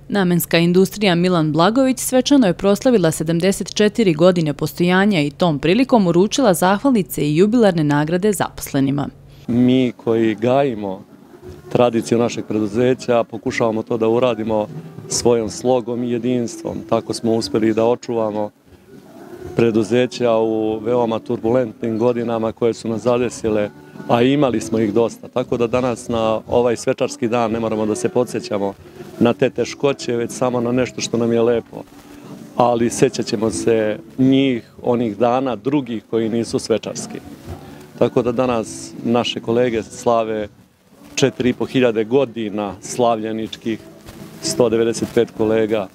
Namenska industrija Milan Blagović svečano je proslavila 74 godine postojanja i tom prilikom uručila zahvalnice i jubilarne nagrade zaposlenima. Mi koji gajimo tradiciju našeg preduzeća pokušavamo to da uradimo svojom slogom i jedinstvom. Tako smo uspjeli da očuvamo preduzeća u veoma turbulentnim godinama koje su nas zadesile, a imali smo ih dosta. Tako da danas na ovaj svečarski dan ne moramo da se podsjećamo na te teškoće, već samo na nešto što nam je lepo. Ali sjećat ćemo se njih, onih dana, drugih koji nisu svečarski. Tako da danas naše kolege slave 4.500 godina slavljeničkih, 195 kolega,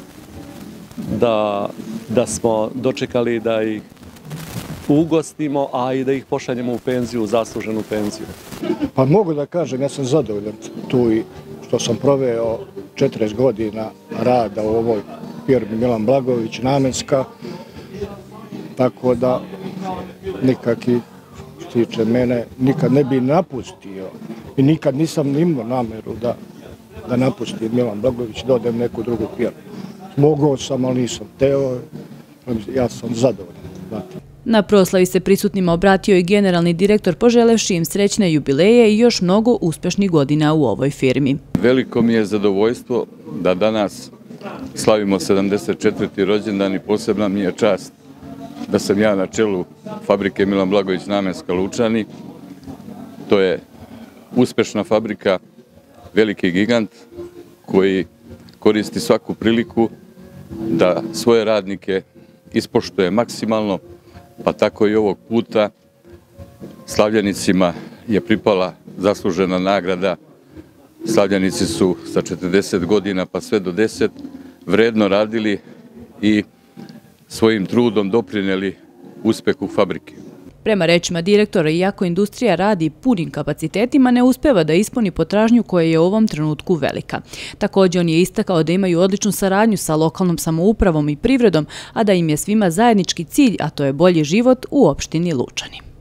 da smo dočekali da ih ugostimo, a i da ih pošaljemo u penziju, u zasluženu penziju. Pa mogu da kažem, ja sam zadovoljan tu i što sam proveo 40 godina rada u ovoj firmi Milan Blagović, Namenska, tako da nikaki što tiče mene, nikad ne bi napustio i nikad nisam imao nameru da napustim Milan Blagović, da odem neku drugu firmu. Mogao sam, ali nisam teo, ja sam zadovoljan. Na proslavi se prisutnima obratio i generalni direktor poželevši im srećne jubileje i još mnogo uspešnih godina u ovoj firmi. Veliko mi je zadovoljstvo da danas slavimo 74. rođendan i posebna mi je čast da sam ja na čelu fabrike Milan Blagović Namenska Lučani. To je uspešna fabrika, veliki gigant koji koristi svaku priliku da svoje radnike ispoštuje maksimalno, pa tako i ovog puta slavljenicima je pripala zaslužena nagrada. Slavljenici su sa 40 godina pa sve do 10 vredno radili i svojim trudom doprineli uspehu fabrike. Prema rečima direktora, iako industrija radi punim kapacitetima, ne uspeva da ispuni potražnju koja je u ovom trenutku velika. Također on je istakao da imaju odličnu saradnju sa lokalnom samoupravom i privredom, a da im je svima zajednički cilj, a to je bolji život u opštini Lučani.